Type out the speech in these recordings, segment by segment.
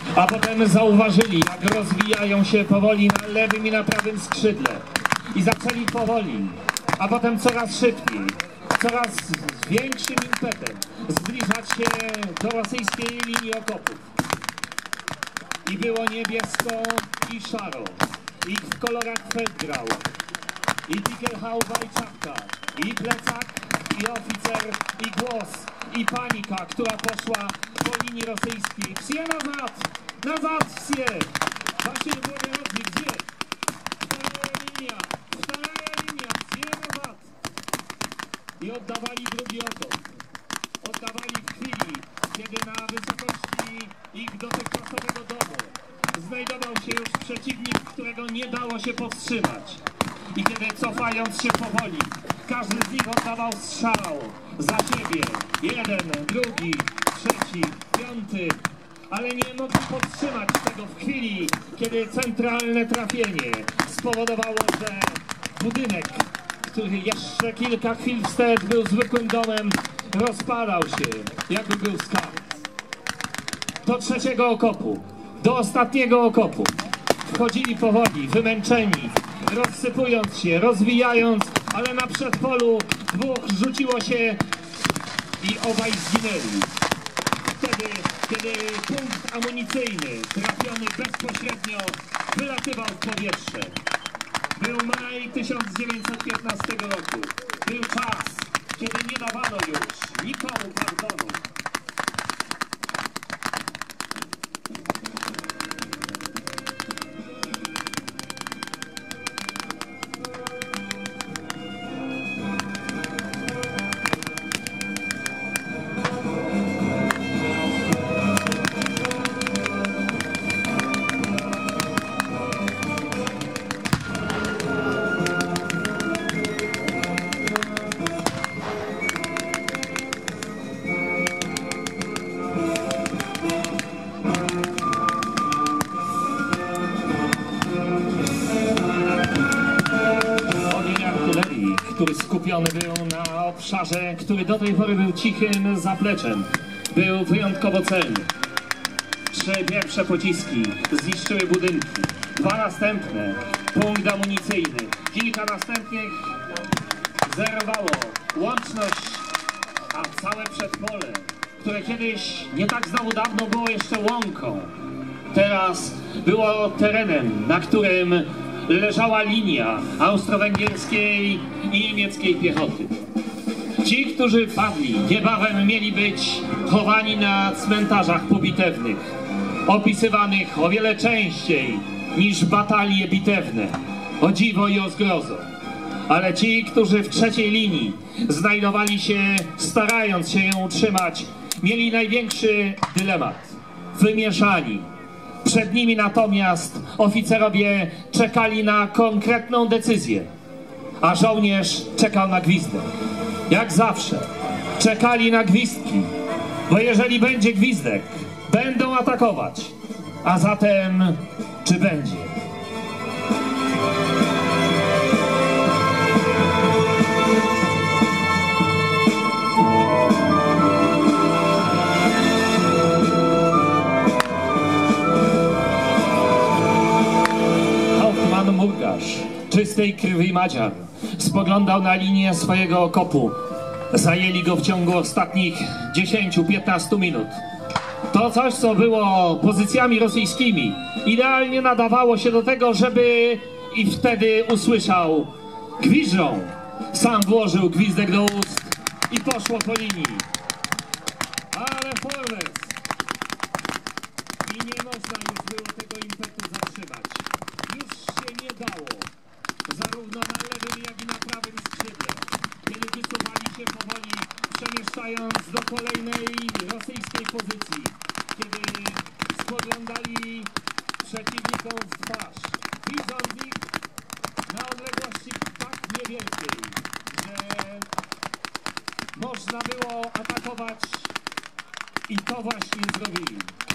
A potem zauważyli, jak rozwijają się powoli na lewym i na prawym skrzydle. I zaczęli powoli, a potem coraz szybciej, coraz z większym impetem zbliżać się do rosyjskiej linii okopów. I było niebiesko i szaro, i w kolorach Feldgrau, i Pickelhauba i czapka, i plecak, i oficer, i głos, i panika, która poszła po linii rosyjskiej. Wsie nazad! Nazad wsie! Wasil Włodzimierowski, gdzie? Wstaraja linia, wsie nazad! I oddawali drugi okop. Oddawali w chwili, kiedy na wysokości ich dotychczasowego domu znajdował się już przeciwnik, którego nie dało się powstrzymać. I kiedy cofając się powoli, każdy z nich oddawał strzał za siebie. Jeden, drugi, trzeci, piąty. Ale nie mogli podtrzymać tego w chwili, kiedy centralne trafienie spowodowało, że budynek, który jeszcze kilka chwil wstecz był zwykłym domem, rozpadał się, jakby był skarb. Do trzeciego okopu, do ostatniego okopu wchodzili powoli, wymęczeni, rozsypując się, rozwijając, ale na przedpolu dwóch rzuciło się i obaj zginęli. Wtedy, kiedy punkt amunicyjny trafiony bezpośrednio wylatywał w powietrze. Był maj 1915 roku. Był czas, kiedy nie dawano już nikomu pardonu. Który skupiony był na obszarze, który do tej pory był cichym zapleczem. Był wyjątkowo celny. 3 pierwsze pociski zniszczyły budynki. 2 następne, punkt amunicyjny. Kilka następnych zerowało łączność, a całe przedpole, które kiedyś, nie tak znowu dawno, było jeszcze łąką, teraz było terenem, na którym leżała linia austro-węgierskiej i niemieckiej piechoty. Ci, którzy padli, niebawem mieli być chowani na cmentarzach pobitewnych, opisywanych o wiele częściej niż batalie bitewne, o dziwo i o zgrozo. Ale ci, którzy w trzeciej linii znajdowali się, starając się ją utrzymać, mieli największy dylemat. Wymieszani. Przed nimi natomiast oficerowie czekali na konkretną decyzję, a żołnierz czekał na gwizdek. Jak zawsze, czekali na gwizdki, bo jeżeli będzie gwizdek, będą atakować. A zatem, czy będzie? Murgarz, czystej krwi Madziar, spoglądał na linię swojego okopu. Zajęli go w ciągu ostatnich 10-15 minut. To coś, co było pozycjami rosyjskimi, idealnie nadawało się do tego, żeby i wtedy usłyszał: gwiżdżą. Sam włożył gwizdek do ust i poszło po linii. Ale Forward! I nie można już było tego impetu zatrzymać. Już się nie dało. Zarówno na lewym, jak i na prawym skrzydle. Kiedy wysuwali się powoli, przemieszczając do kolejnej rosyjskiej pozycji. Kiedy spoglądali przeciwnikom w twarz. Widząc ich na odległości tak niewielkiej, że można było atakować, i to właśnie zrobili.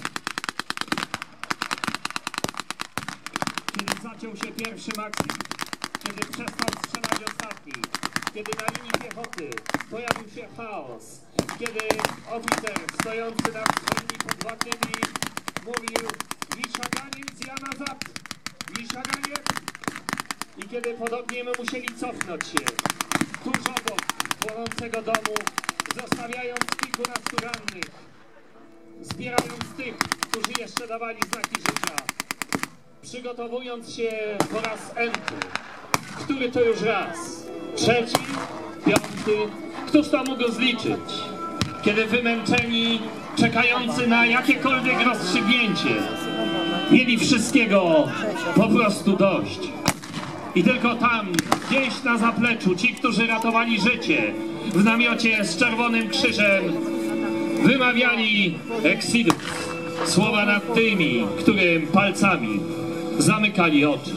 Kiedy zaciął się pierwszy Maksim, kiedy przestał strzelać ostatni, kiedy na linii piechoty pojawił się chaos, kiedy oficer stojący nad swoimi podwładnymi mówił Wiszaganiec Jana Zap. Wiszaganiec. I kiedy podobnie my musieli cofnąć się tuż obok płonącego domu, zostawiając kilkunastu rannych, zbierając tych, którzy jeszcze dawali znaki życia, przygotowując się po raz enty, który to już raz, trzeci, piąty, któż to mógł zliczyć, kiedy wymęczeni, czekający na jakiekolwiek rozstrzygnięcie, mieli wszystkiego po prostu dość. I tylko tam, gdzieś na zapleczu, ci, którzy ratowali życie w namiocie z czerwonym krzyżem, wymawiali Exodus, słowa nad tymi, którym palcami zamykali oczy.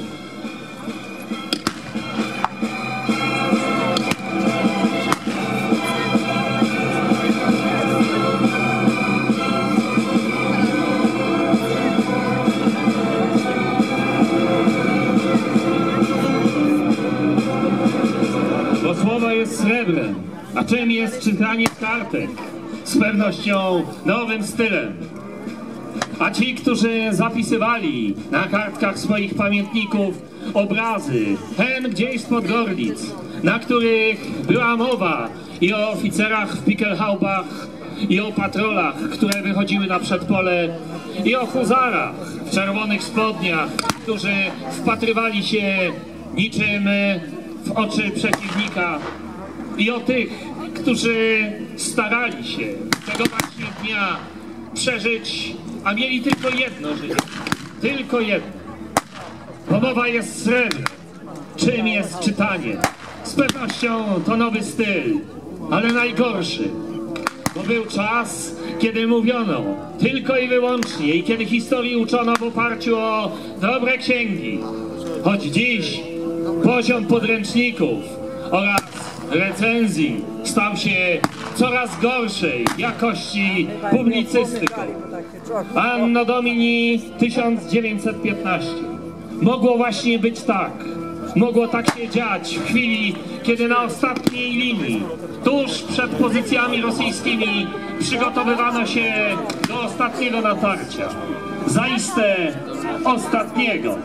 Bo słowo jest srebrem, a czym jest czytanie kartek? Z pewnością nowym stylem. A ci, którzy zapisywali na kartkach swoich pamiętników obrazy, hen gdzieś spod Gorlic, na których była mowa i o oficerach w Pickelhaubach, i o patrolach, które wychodziły na przedpole, i o huzarach w czerwonych spodniach, którzy wpatrywali się niczym w oczy przeciwnika, i o tych, którzy starali się tego właśnie dnia przeżyć, a mieli tylko jedno życie. Tylko jedno. Bo mowa jest srebrem. Czym jest czytanie? Z pewnością to nowy styl, ale najgorszy. Bo był czas, kiedy mówiono tylko i wyłącznie i kiedy historii uczono w oparciu o dobre księgi. Choć dziś poziom podręczników oraz recenzji stał się coraz gorszej jakości publicystyką. Anno Domini 1915. Mogło właśnie być tak. Mogło tak się dziać w chwili, kiedy na ostatniej linii, tuż przed pozycjami rosyjskimi, przygotowywano się do ostatniego natarcia. Zaiste ostatniego.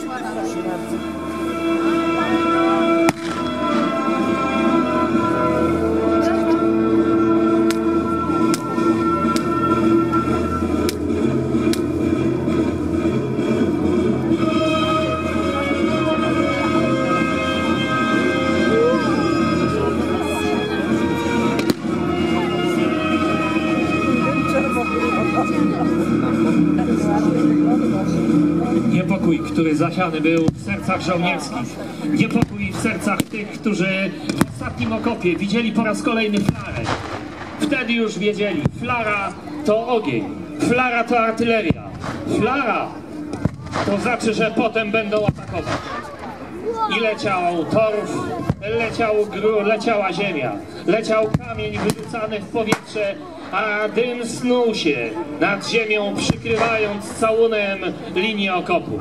Niepokój, który zasiany był w sercach żołnierskich. Niepokój w sercach tych, którzy w ostatnim okopie widzieli po raz kolejny flarę. Wtedy już wiedzieli, flara to ogień, flara to artyleria, flara to znaczy, że potem będą atakować. I leciał torf, leciała ziemia, leciał kamień wyrzucany w powietrze, a dym snuł się nad ziemią, przykrywając całunem linię okopu.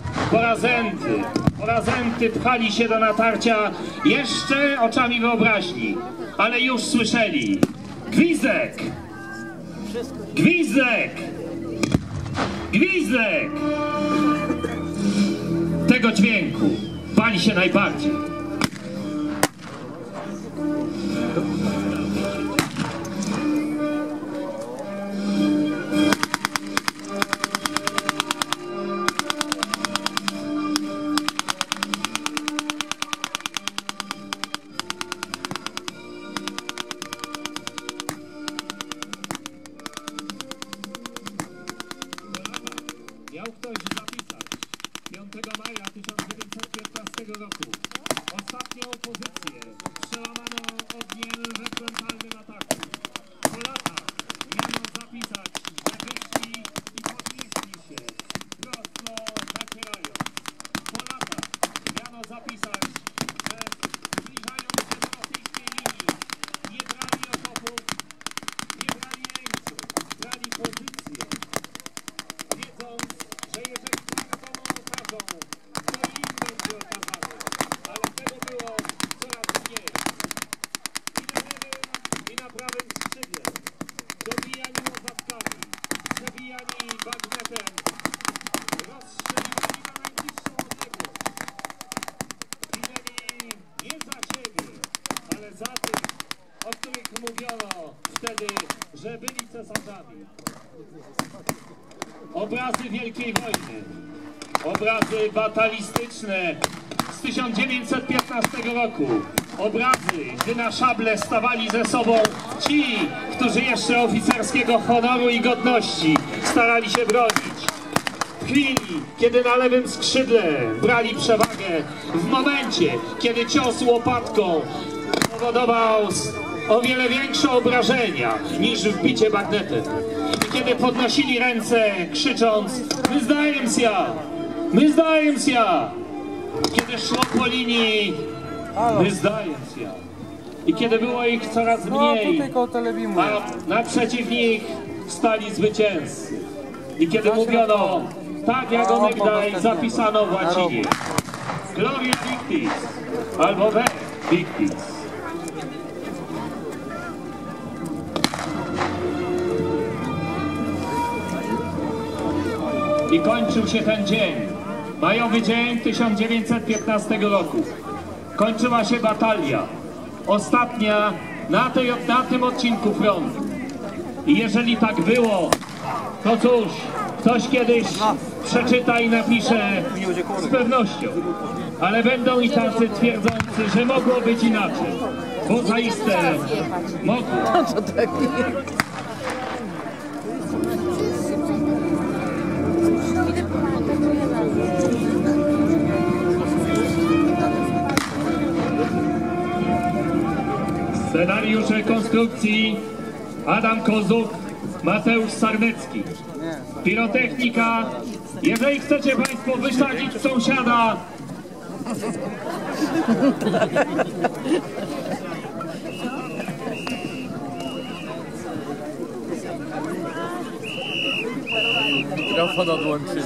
Porazenty pchali się do natarcia jeszcze oczami wyobraźni, ale już słyszeli gwizdek! Gwizdek! Gwizdek! Tego dźwięku bali się najbardziej. Miał ktoś zapisać 5 maja 1915 roku ostatnią pozycję przełamano ogniem wewnętrznym ataku. Po latach miano zapisać, że wyszli i podnieśli się, prosto zacierając. Po latach miano zapisać, że zbliżając się do rosyjskiej linii, nie brali okopów, nie brali jeńców, brali pozycję, wiedząc, że jeżeli komu okażą, to im będzie okazane. Ale tego było coraz wtedy, że byli cesarzami. Obrazy Wielkiej Wojny, obrazy batalistyczne z 1915 roku, obrazy, gdy na szable stawali ze sobą ci, którzy jeszcze oficerskiego honoru i godności starali się bronić. W chwili, kiedy na lewym skrzydle brali przewagę, w momencie, kiedy cios łopatką powodował o wiele większe obrażenia niż wbicie bagnetem. I kiedy podnosili ręce, krzycząc: "My zdajem się! My zdajem się!" Kiedy szło po linii: "My zdajem się!" I kiedy było ich coraz mniej, a naprzeciw nich stali zwycięzcy. I kiedy mówiono: "Tak jak onegdaj zapisano w łacinie: Gloria Victis" albo "Ve Victis". I kończył się ten dzień, majowy dzień 1915 roku. Kończyła się batalia, ostatnia na tym odcinku frontu. I jeżeli tak było, to cóż, ktoś kiedyś przeczyta i napisze z pewnością. Ale będą i tacy twierdzący, że mogło być inaczej, bo zaiste mogło. Scenariusze konstrukcji Adam Kozuk, Mateusz Sarnecki. Pirotechnika, jeżeli chcecie Państwo wysadzić sąsiada, mikrofon odłączyli.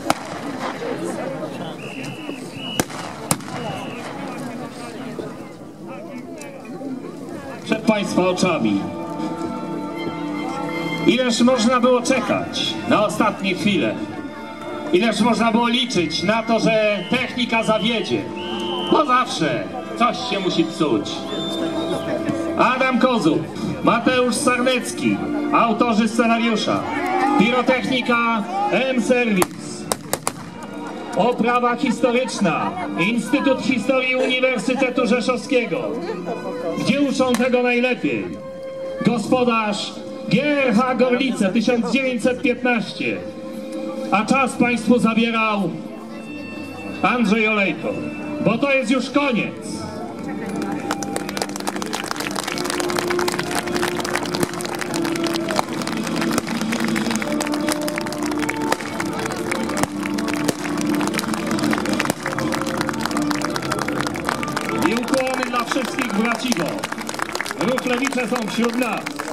przed Państwa oczami. Ileż można było czekać na ostatnie chwile? Ileż można było liczyć na to, że technika zawiedzie? Bo zawsze coś się musi psuć. Adam Kozub, Mateusz Sarnecki, autorzy scenariusza. Pirotechnika M-Service. Oprawa historyczna, Instytut Historii Uniwersytetu Rzeszowskiego. Gdzie uczą tego najlepiej? Gospodarz GRH Gorlice 1915. A czas Państwu zabierał Andrzej Olejko, bo to jest już koniec. I ukłony dla wszystkich braciwo. Ruchlewicze są wśród nas.